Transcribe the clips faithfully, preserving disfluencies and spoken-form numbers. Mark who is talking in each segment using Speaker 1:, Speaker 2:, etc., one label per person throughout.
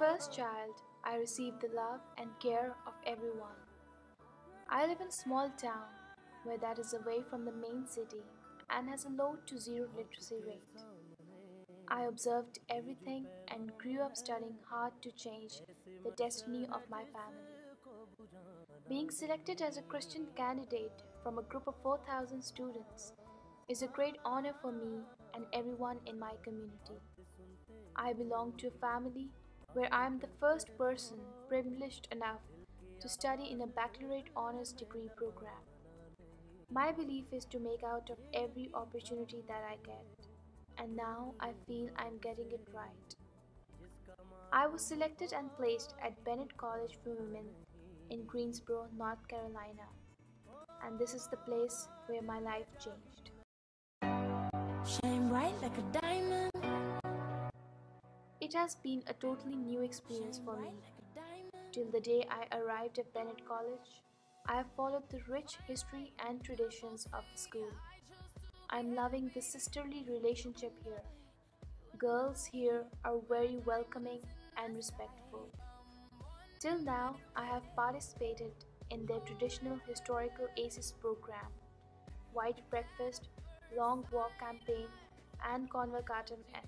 Speaker 1: first child, I received the love and care of everyone. I live in a small town where that is away from the main city and has a low to zero literacy rate. I observed everything and grew up studying hard to change the destiny of my family. Being selected as a Christian candidate from a group of four thousand students is a great honor for me and everyone in my community. I belong to a family where I am the first person privileged enough to study in a baccalaureate honors degree program. My belief is to make out of every opportunity that I get, and now I feel I'm getting it right. I was selected and placed at Bennett College for Women in Greensboro, North Carolina, and this is the place where my life changed.
Speaker 2: Shine bright like a diamond.
Speaker 1: It has been a totally new experience for me. Till the day I arrived at Bennett College, I have followed the rich history and traditions of the school. I'm loving the sisterly relationship here. Girls here are very welcoming and respectful. Till now, I have participated in their traditional historical ACES program, White Breakfast, Long Walk campaign, and Convocatum F.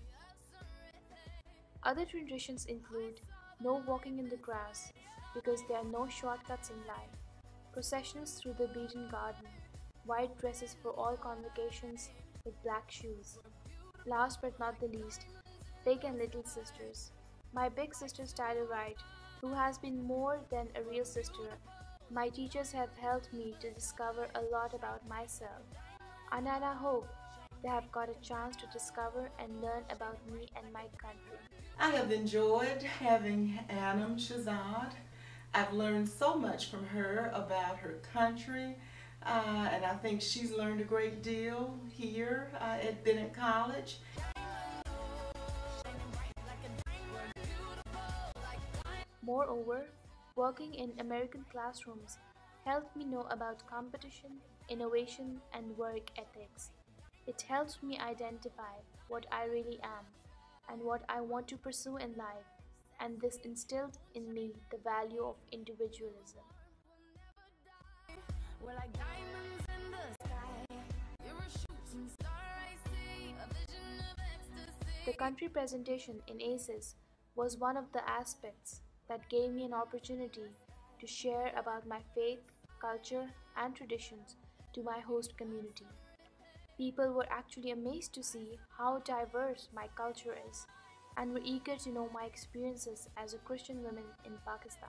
Speaker 1: Other traditions include no walking in the grass because there are no shortcuts in life, processions through the beaten garden, white dresses for all convocations with black shoes. Last but not the least, big and little sisters. My big sister Tyler Wright, who has been more than a real sister. My teachers have helped me to discover a lot about myself, and I hope they have got a chance to discover and learn about me and my country.
Speaker 3: I have enjoyed having Anum Shahzad. I've learned so much from her about her country, uh, and I think she's learned a great deal here uh, at Bennett College.
Speaker 1: Moreover, working in American classrooms helped me know about competition, innovation, and work ethics. It helps me identify what I really am and what I want to pursue in life, and this instilled in me the value of individualism.
Speaker 2: We're like diamonds in the sky. You're a shooting star, I see. A vision of ecstasy.
Speaker 1: The country presentation in ACES was one of the aspects that gave me an opportunity to share about my faith, culture, and traditions to my host community. People were actually amazed to see how diverse my culture is and were eager to know my experiences as a Christian woman in Pakistan.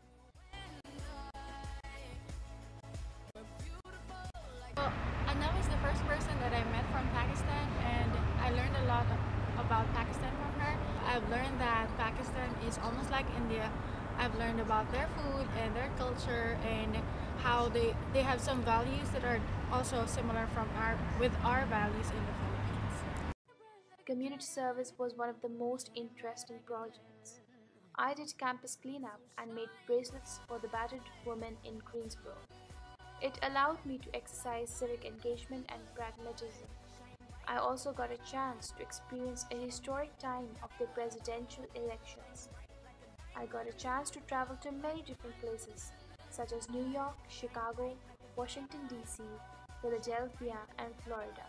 Speaker 4: Well, Anum is the first person that I met from Pakistan, and I learned a lot about Pakistan from her. I've learned that Pakistan is almost like India. I've learned about their food and their culture and how they, they have some values that are also similar from our with our values in the Philippines.
Speaker 1: Community service was one of the most interesting projects. I did campus cleanup and made bracelets for the battered women in Greensboro. It allowed me to exercise civic engagement and pragmatism. I also got a chance to experience a historic time of the presidential elections. I got a chance to travel to many different places, such as New York, Chicago, Washington, D C, Philadelphia, and Florida.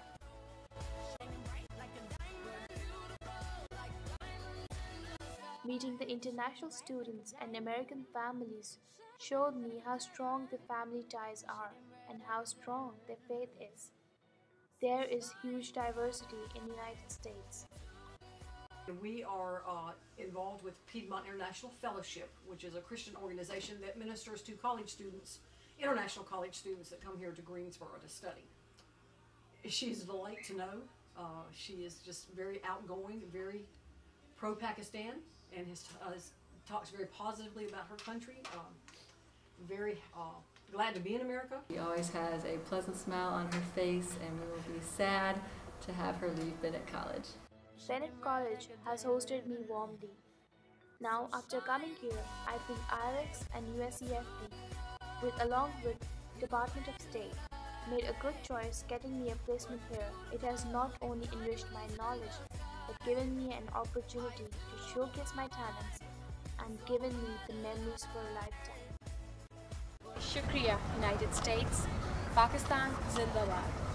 Speaker 1: Meeting the international students and American families showed me how strong the family ties are and how strong their faith is. There is huge diversity in the United States.
Speaker 5: We are uh, involved with Piedmont International Fellowship, which is a Christian organization that ministers to college students, international college students that come here to Greensboro to study. She's a delight to know. Uh, she is just very outgoing, very pro-Pakistan, and has, uh, talks very positively about her country. Um, very uh, glad to be in America.
Speaker 6: She always has a pleasant smile on her face, and we will be sad to have her leave Bennett College.
Speaker 1: Bennett College has hosted me warmly. Now, after coming here, I think I R X and U S C F D, with along with Department of State, made a good choice getting me a placement here. It has not only enriched my knowledge, but given me an opportunity to showcase my talents and given me the memories for a lifetime.
Speaker 7: Shukriya, United States. Pakistan Zindabad.